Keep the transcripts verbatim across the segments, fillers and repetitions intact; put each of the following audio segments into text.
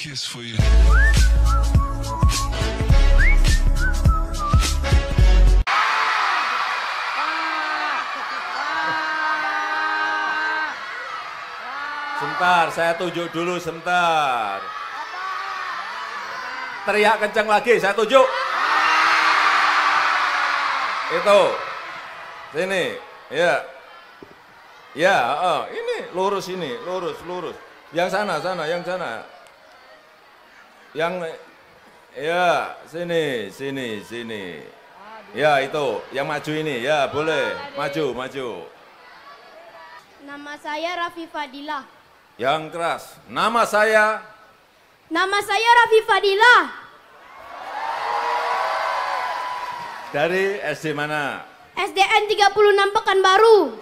kiss for you. Sebentar, saya tunjuk dulu sebentar. Teriak kencang lagi, saya tunjuk. Itu, sini, ya, ya, oh, ini lurus ini, lurus, lurus. Yang sana, sana, yang sana. Yang, ya, sini, sini, sini. Ya itu, yang maju ini, ya boleh, maju, maju. Nama saya Raffi Fadilah. Yang keras, nama saya. Nama saya Raffi Fadilah. Dari S D mana? S D N tiga puluh enam Pekanbaru.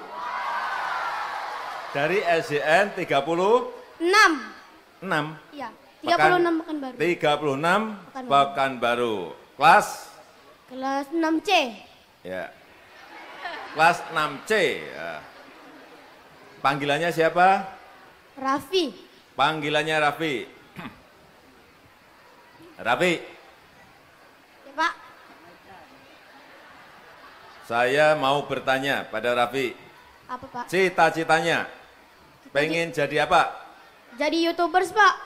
Dari S D N tiga puluh enam. enam. Iya, tiga puluh enam Pekanbaru. tiga puluh enam Pekanbaru. Pekanbaru. Kelas? Kelas enam C. Ya. Kelas enam C. Ya. Panggilannya siapa? Raffi. Panggilannya Raffi. Raffi. Ya, Pak. Saya mau bertanya pada Raffi. Apa, Pak? Cita-citanya pengen jadi apa? Jadi YouTubers, Pak.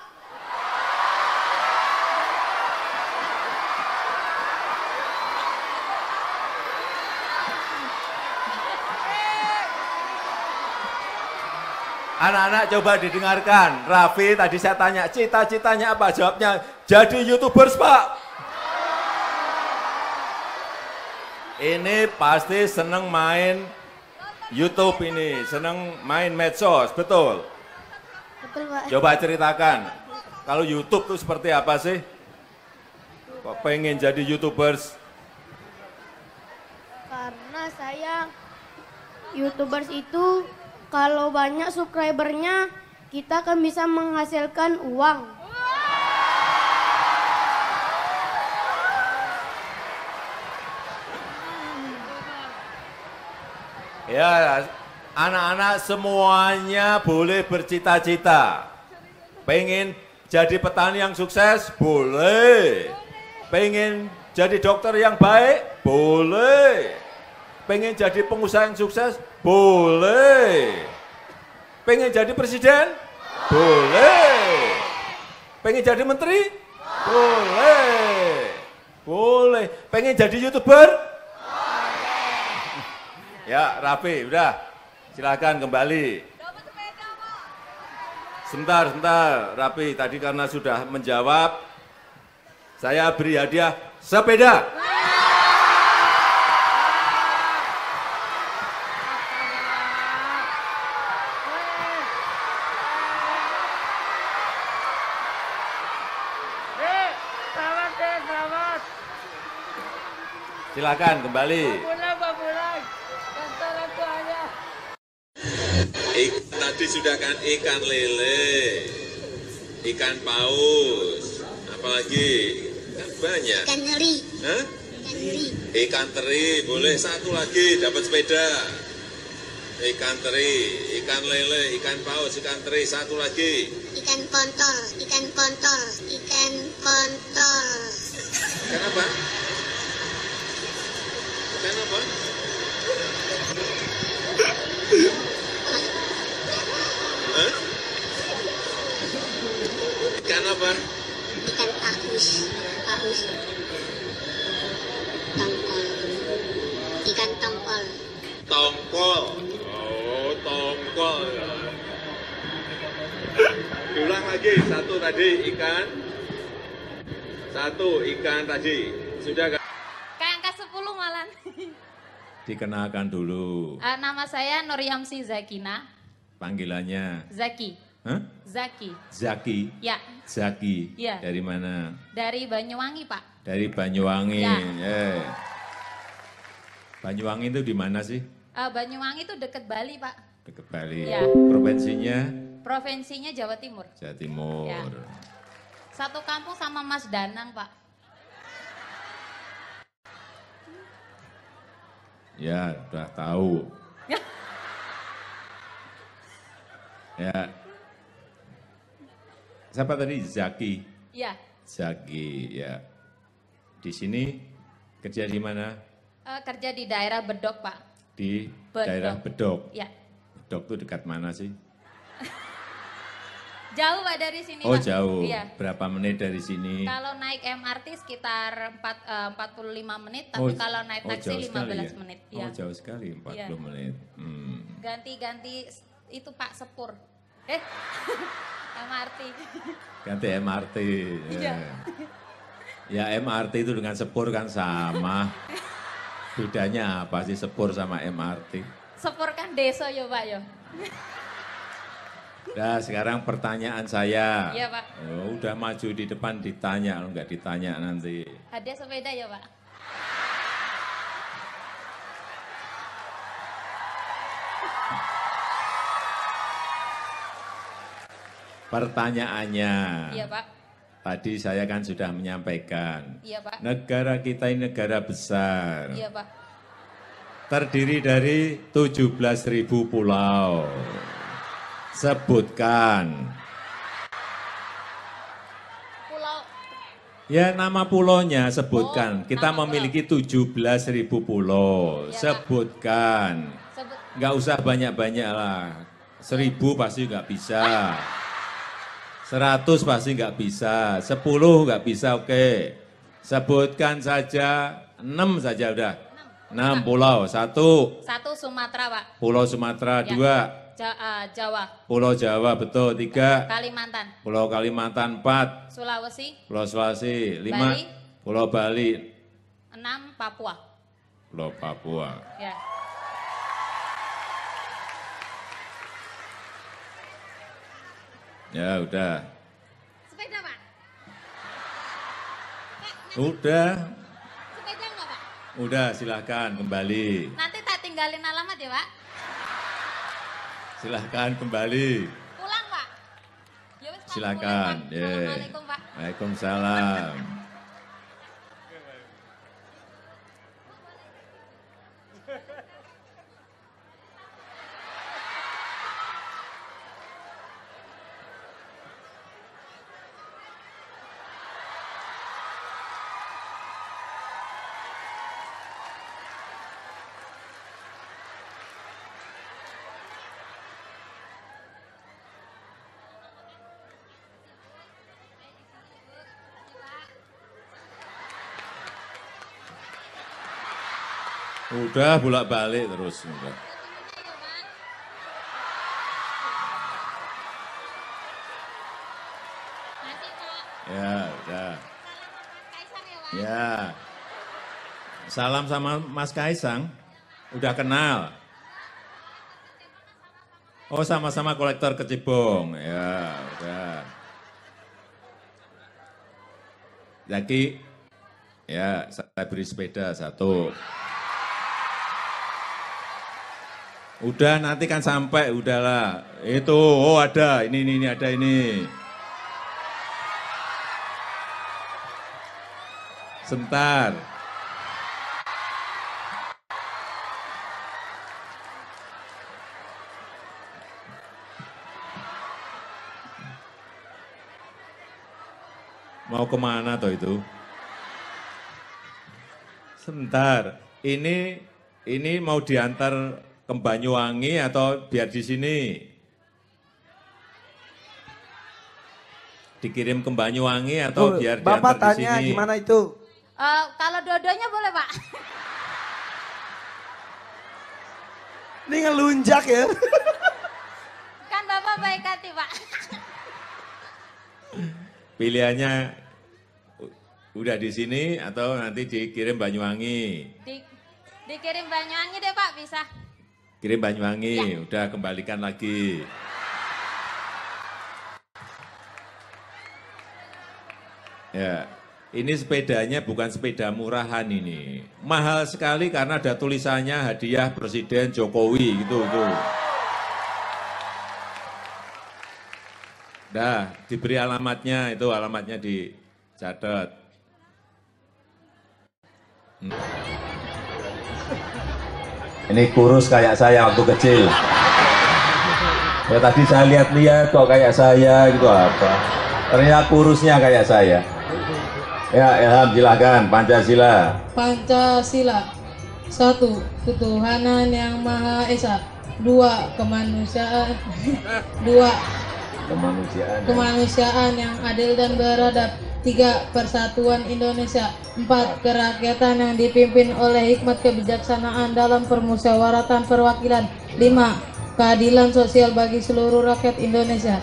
Anak-anak coba didengarkan. Raffi tadi saya tanya, cita-citanya apa? Jawabnya, jadi YouTubers, Pak. Ini pasti seneng main YouTube ini, seneng main medsos, betul? Betul, Pak. Coba ceritakan, kalau YouTube tuh seperti apa sih? Kok pengen jadi YouTubers? Karena saya YouTubers itu kalau banyak subscribernya kita akan bisa menghasilkan uang. Ya, anak-anak semuanya boleh bercita-cita. Pengen jadi petani yang sukses? Boleh. Pengen jadi dokter yang baik? Boleh. Pengen jadi pengusaha yang sukses? Boleh. Pengen jadi presiden? Boleh. Pengen jadi menteri? Boleh. Boleh. Pengen jadi YouTuber? Ya, Raffi, udah. Silakan kembali. Sebentar, sebentar. Raffi, tadi karena sudah menjawab, saya beri hadiah sepeda. Silakan kembali. Ik, tadi sudah kan ikan lele, ikan paus, apalagi kan banyak. Ikan teri. Hah? Ikan teri. Ikan teri, boleh satu lagi dapat sepeda. Ikan teri, ikan lele, ikan paus, ikan teri, satu lagi. Ikan kontol, ikan kontol, ikan kontol. Ikan apa? Ikan apa? Hah? Ikan apa? Ikan paus, paus. Tongkol. Ikan tongkol. Tongkol. Oh, tongkol. Diulang lagi, satu tadi ikan. Satu ikan tadi. Sudah kan? Kayak angka sepuluh malan. Dikenalkan dulu. Uh, nama saya Nuryamsi Zakina. Panggilannya? Zaki. Hah? Zaki. Zaki? Ya. Zaki? Ya. Dari mana? Dari Banyuwangi, Pak. Dari Banyuwangi. Ya. Eh. Banyuwangi itu di mana sih? Uh, Banyuwangi itu deket Bali, Pak. Dekat Bali. Ya. Provinsinya? Provinsinya Jawa Timur. Jawa Timur. Ya. Satu kampung sama Mas Danang, Pak. Ya, udah tahu. Ya. siapa tadi? Zaki. Iya. Zaki, ya. Di sini kerja di mana? Uh, kerja di daerah Bedok, Pak. Di Bedok. daerah Bedok. Ya. Bedok itu dekat mana sih? Jauh Pak dari sini. Oh Pak. jauh. Iya. Berapa menit dari sini? Kalau naik M R T sekitar empat, uh, empat puluh lima menit, Oh, tapi kalau naik oh, taksi jauh lima belas sekali ya? menit. Oh Ya. jauh sekali, empat puluh Iya. menit. Hmm. Ganti-ganti itu Pak Sepur. Eh, M R T. Ganti M R T. Iya. Ya. Ya M R T itu dengan sepur kan sama. Bedanya apa sih sepur sama M R T? Sepur kan desa ya Pak ya. Nah sekarang pertanyaan saya. Iya Pak. Oh, udah maju di depan ditanya, kalau nggak ditanya nanti. Hadiah sepeda ya Pak. Pertanyaannya. Iya Pak. Tadi saya kan sudah menyampaikan. Iya Pak. Negara kita ini negara besar. Iya Pak. Terdiri dari tujuh belas ribu pulau. Sebutkan. Pulau. Ya nama pulaunya sebutkan. Oh, Kita nama memiliki tujuh belas ribu pulau. Ya, sebutkan. Sebut. Nggak usah banyak-banyak lah. Seribu pasti nggak bisa. Seratus pasti nggak bisa. Sepuluh nggak bisa, oke. Sebutkan saja. Enam saja udah. Enam pulau. Satu. Satu Sumatera Pak. Pulau Sumatera. Ya. Dua. Ja, uh, Jawa. Pulau Jawa, betul. Tiga. Kalimantan. Pulau Kalimantan. Empat. Sulawesi. Pulau Sulawesi. Lima. Bali. Pulau Bali. Enam Papua. Pulau Papua. Ya. Ya udah. Sepeda Pak. Udah. Sepeda enggak Pak? Udah silahkan kembali. Nanti tak tinggalin alamat ya Pak. Silahkan kembali. Pulang Pak. Ya wis, Pak, Silakan. pulang, Pak. Ye. Assalamualaikum Pak. Waalaikumsalam. Udah bolak-balik terus. Udah. Masih Pak. Ya, udah. Kaisang ya Pak. Ya. Salam sama Mas Kaisang. Udah kenal. Oh, sama-sama kolektor kecebong. Ya, udah. Zaki, ya saya beri sepeda satu. Udah nanti kan sampai, udahlah. Itu, oh ada, ini, ini, ini ada ini. Sebentar. Mau kemana toh itu? Sebentar, ini ini mau diantar ke Banyuwangi atau biar di sini? Dikirim ke Banyuwangi atau Oh, biar Bapak diantar di tanya sini? gimana itu? Eh, kalau dua-duanya boleh Pak. Ini ngelunjak ya. Kan Bapak baik hati Pak. Pilihannya udah di sini atau nanti dikirim Banyuwangi? Di, dikirim Banyuwangi deh Pak, bisa. Kirim Banyuwangi, Ya. udah kembalikan lagi. Ya, ini sepedanya bukan sepeda murahan ini. Mahal sekali karena ada tulisannya hadiah Presiden Jokowi gitu tuh. Dah, diberi alamatnya, itu alamatnya dicatat. Hmm. Ini kurus kayak saya waktu kecil. Ya tadi saya lihat-lihat kok kayak saya gitu apa. Ternyata kurusnya kayak saya. Ya, Ilham silahkan, Pancasila. Pancasila. Satu, ketuhanan yang Maha Esa. Dua, kemanusiaan. Dua, Kemanusiaan. kemanusiaan yang adil dan beradab. Tiga, persatuan Indonesia. Empat, kerakyatan yang dipimpin oleh hikmat kebijaksanaan dalam permusyawaratan perwakilan. Lima, keadilan sosial bagi seluruh rakyat Indonesia.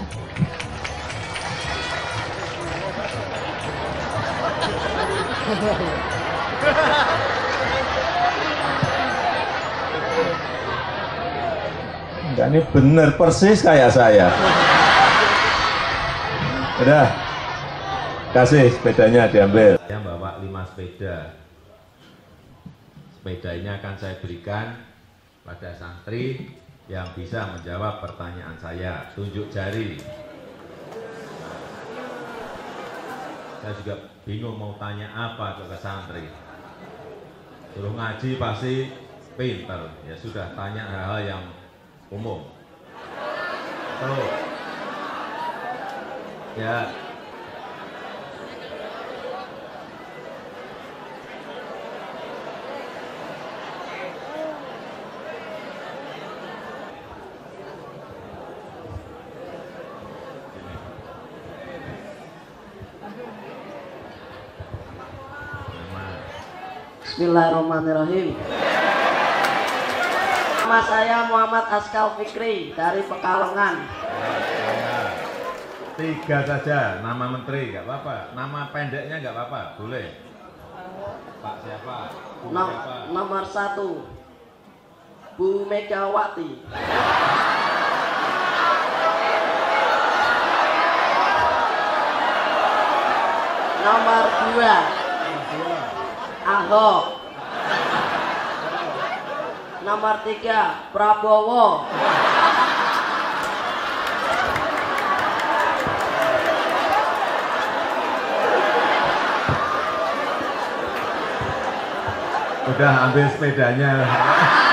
Enggak, ini bener persis kayak saya. Udah, kasih sepedanya diambil. Saya bawa lima sepeda. Sepeda ini akan saya berikan pada santri yang bisa menjawab pertanyaan saya. Tunjuk jari. Saya juga bingung mau tanya apa ke santri. Suruh ngaji pasti pinter. Ya sudah, tanya hal-hal yang umum. Tuh. Ya. Bismillahirrahmanirrahim. Nama saya Muhammad Askal Fikri dari Pekalongan. Tiga saja, nama menteri nggak apa-apa, nama pendeknya nggak apa-apa, boleh. Pak siapa? Bu No, siapa? nomor satu, Bu Megawati. Nomor dua, Ahok. Nomor tiga, Prabowo. Udah ambil sepedanya.